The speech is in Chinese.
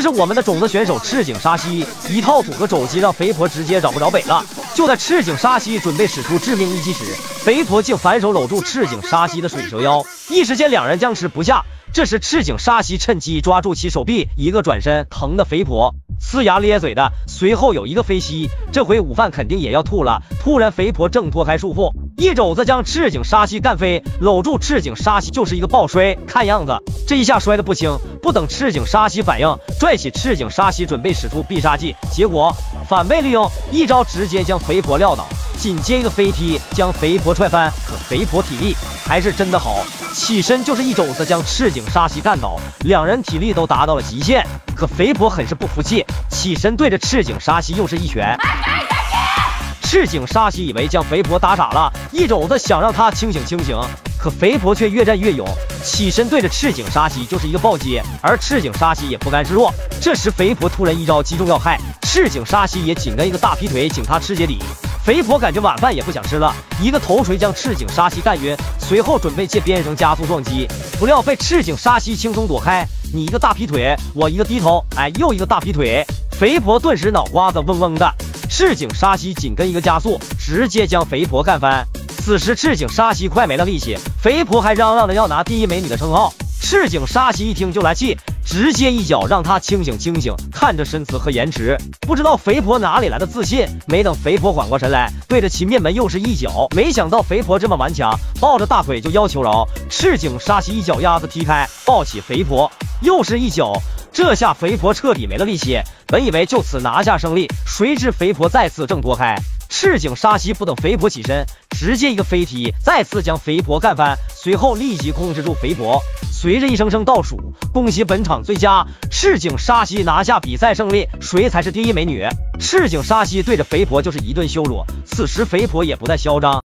是我们的种子选手赤井沙希，一套组合肘击让肥婆直接找不着北了。就在赤井沙希准备使出致命一击时，肥婆竟反手搂住赤井沙希的水蛇腰，一时间两人僵持不下。这时赤井沙希趁机抓住其手臂，一个转身，疼的肥婆呲牙咧嘴的，随后有一个飞膝，这回午饭肯定也要吐了。突然肥婆挣脱开束缚，一肘子将赤井沙希干飞，搂住赤井沙希就是一个抱摔，看样子这一下摔得不轻。不等赤井沙希反应，拽起赤井沙希准备使出必杀技，结果反被利用，一招直接将肥婆撂倒，紧接一个飞踢将肥婆踹翻。可肥婆体力还是真的好，起身就是一肘子将赤井沙希干倒，两人体力都达到了极限。可肥婆很是不服气，起身对着赤井沙希又是一拳。赤井沙希以为将肥婆打傻了，一肘子想让她清醒清醒，可肥婆却越战越勇，起身对着赤井沙希就是一个暴接，而赤井沙希也不甘示弱。这时肥婆突然一招击中要害，赤井沙希也紧跟一个大劈腿请她吃结底。肥婆感觉晚饭也不想吃了，一个头锤将赤井沙希干晕，随后准备借边绳加速撞击，不料被赤井沙希轻松躲开。你一个大劈腿，我一个低头，哎，又一个大劈腿，肥婆顿时脑瓜子嗡嗡的。赤井沙希紧跟一个加速，直接将肥婆干翻。此时赤井沙希快没了力气，肥婆还嚷嚷着要拿第一美女的称号。赤井沙希一听就来气，直接一脚让她清醒清醒。看着身姿和颜值，不知道肥婆哪里来的自信。没等肥婆缓过神来，对着其面门又是一脚。没想到肥婆这么顽强，抱着大腿就要求饶。赤井沙希一脚丫子踢开，抱起肥婆，又是一脚。这下肥婆彻底没了力气，本以为就此拿下胜利，谁知肥婆再次挣脱开。赤井沙希不等肥婆起身，直接一个飞踢，再次将肥婆干翻，随后立即控制住肥婆。随着一声声倒数，恭喜本场最佳赤井沙希拿下比赛胜利，谁才是第一美女？赤井沙希对着肥婆就是一顿羞辱，此时肥婆也不再嚣张。